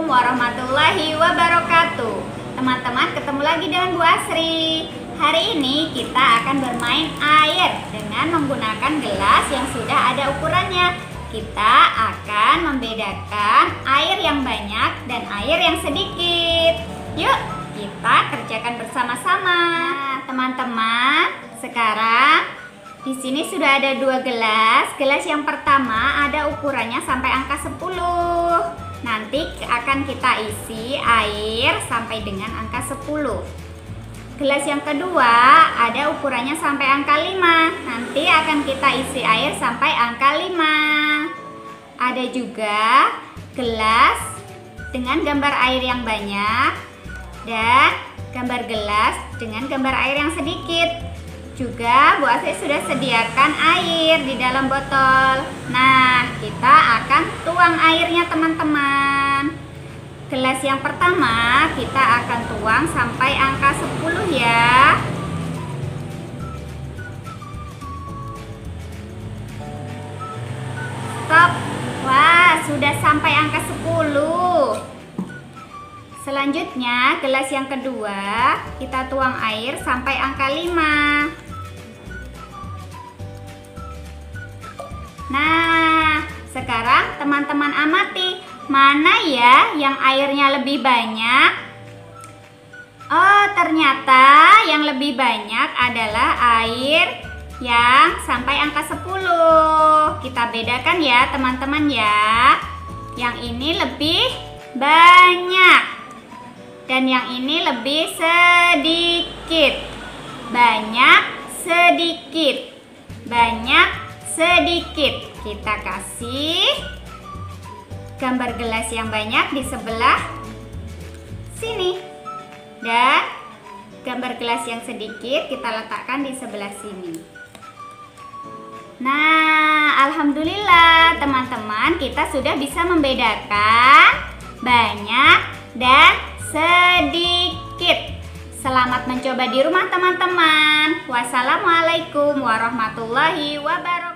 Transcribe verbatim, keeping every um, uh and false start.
Assalamualaikum warahmatullahi wabarakatuh. Teman-teman, ketemu lagi dengan Bu Asri. Hari ini kita akan bermain air dengan menggunakan gelas yang sudah ada ukurannya. Kita akan membedakan air yang banyak dan air yang sedikit. Yuk, kita kerjakan bersama-sama. Nah, teman-teman, sekarang di sini sudah ada dua gelas. Gelas yang pertama ada ukurannya sampai angka sepuluh. Nanti akan kita isi air sampai dengan angka sepuluh. Gelas yang kedua ada ukurannya sampai angka lima. Nanti akan kita isi air sampai angka lima. Ada juga gelas dengan gambar air yang banyak dan gambar gelas dengan gambar air yang sedikit. Juga Bu Asri sudah sediakan air di dalam botol. Nah, kita akan tuang airnya, teman-teman. Gelas yang pertama kita akan tuang sampai angka sepuluh ya. Stop. Wah, sudah sampai angka sepuluh. Selanjutnya, gelas yang kedua kita tuang air sampai angka lima. Nah, sekarang teman-teman amati, mana ya yang airnya lebih banyak? Oh, ternyata yang lebih banyak adalah air yang sampai angka sepuluh. Kita bedakan ya, teman-teman ya. Yang ini lebih banyak dan yang ini lebih sedikit. Banyak, sedikit. Banyak, sedikit. Kita kasih gambar gelas yang banyak di sebelah sini dan gambar gelas yang sedikit kita letakkan di sebelah sini. Nah, alhamdulillah teman-teman, kita sudah bisa membedakan banyak dan sedikit. Selamat mencoba di rumah teman-teman. Wassalamualaikum warahmatullahi wabarakatuh.